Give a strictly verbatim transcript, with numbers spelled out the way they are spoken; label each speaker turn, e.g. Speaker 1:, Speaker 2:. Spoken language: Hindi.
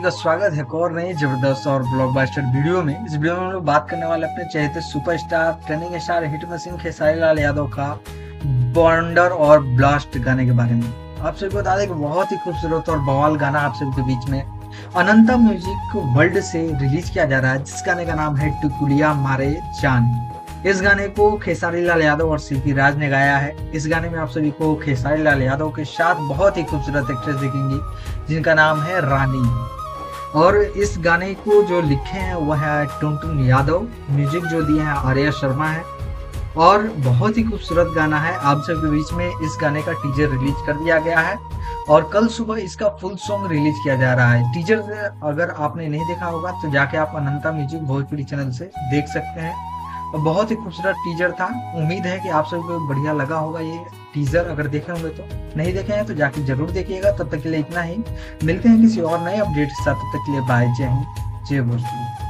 Speaker 1: का स्वागत है एक और नई जबरदस्त और ब्लॉकबस्टर वीडियो में। इस वीडियो में हम लोग बात करने वाले अपने चहेते superstar trending star hit machine Khesari Lal Yadav का बॉन्डर और ब्लास्ट गाने के बारे में। आप सभी को बता दें कि बहुत ही खूबसूरत और बवाल गाना आप सभी के बीच में अनंता म्यूजिक वर्ल्ड से रिलीज किया जा रहा है, जिस गाने का नाम है टुकुलिया मारे जान। इस गाने को खेसारी लाल यादव और सिल्की राज ने गाया है। इस गाने में आप सभी को खेसारी लाल यादव के साथ बहुत ही खूबसूरत एक्ट्रेस दिखेंगी जिनका नाम है रानी। और इस गाने को जो लिखे हैं वह है टुनटुन यादव, म्यूजिक जो दिए हैं आर्या शर्मा है और बहुत ही खूबसूरत गाना है। आप सबके बीच में इस गाने का टीजर रिलीज कर दिया गया है और कल सुबह इसका फुल सॉन्ग रिलीज किया जा रहा है। टीजर अगर आपने नहीं देखा होगा तो जाके आप अनंता म्यूजिक भोजपुरी चैनल से देख सकते हैं। बहुत ही खूबसूरत टीजर था। उम्मीद है कि आप सभी को बढ़िया लगा होगा ये टीजर। अगर देखे होंगे तो, नहीं देखे हैं तो जाके जरूर देखिएगा। तब तक के लिए इतना ही, मिलते हैं किसी और नए अपडेट के साथ। तब तक के लिए बाय, जय हिंद, जय भोजपुरी।